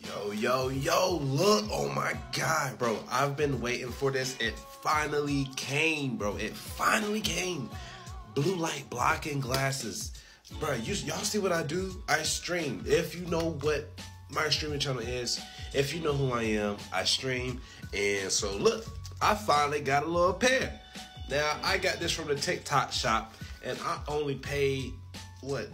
Yo, look. Oh my God, bro. I've been waiting for this. It finally came, bro. It finally came. Blue light blocking glasses. Bro, y'all see what I do? I stream. If you know what my streaming channel is, if you know who I am, I stream. And so look, I finally got a little pair. Now, I got this from the TikTok shop, and I only paid, what,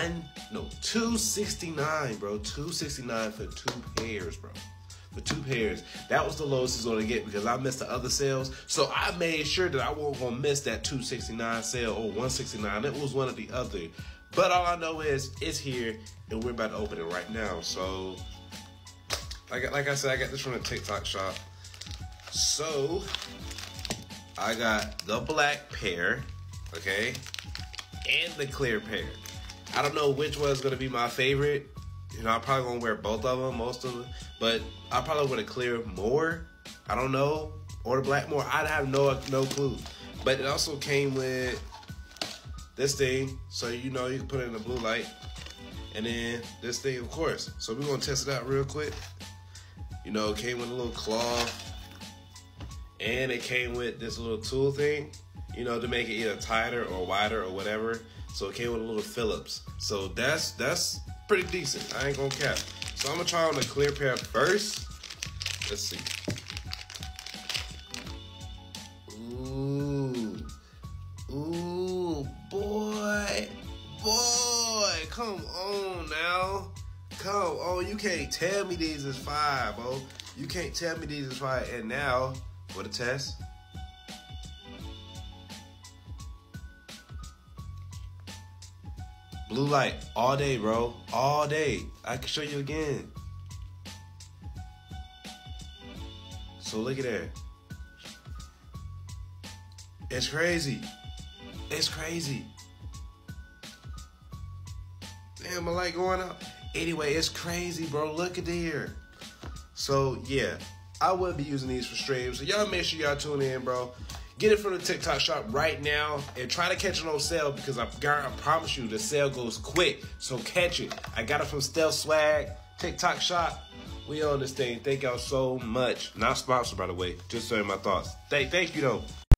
$269, bro. $269 for 2 pairs, bro. For 2 pairs. That was the lowest it's gonna get because I missed the other sales. So I made sure that I wasn't gonna miss that $269 sale or $169. It was one or the other. But all I know is it's here and we're about to open it right now. So like I said, I got this from the TikTok shop. So I got the black pair, okay, and the clear pair. I don't know which one's gonna be my favorite. You know, I'm probably gonna wear both of them, most of them, but I probably wear the clear more. I don't know, or the black more. I have no clue. But it also came with this thing, so you know you can put it in the blue light, and then this thing, of course. So we're gonna test it out real quick. You know, it came with a little claw, and it came with this little tool thing, you know, to make it either tighter or wider or whatever. So it came with a little Phillips. So that's pretty decent. I ain't gonna cap. So I'm gonna try on the clear pair first. Let's see. Ooh, boy, come on now. Come on, you can't tell me these is fire, bro. You can't tell me these is fire. And now, for the test. Blue light all day, bro. All day. I can show you again. So look at that. It's crazy. It's crazy. Damn, my light going out. Anyway, it's crazy, bro. Look at here. So, yeah. I will be using these for streams. So, y'all make sure y'all tune in, bro. Get it from the TikTok shop right now and try to catch it on sale because I promise you the sale goes quick. So catch it. I got it from Stealth Swag, TikTok shop. We on this thing. Thank y'all so much. Not sponsored, by the way. Just saying my thoughts. Thank you, though.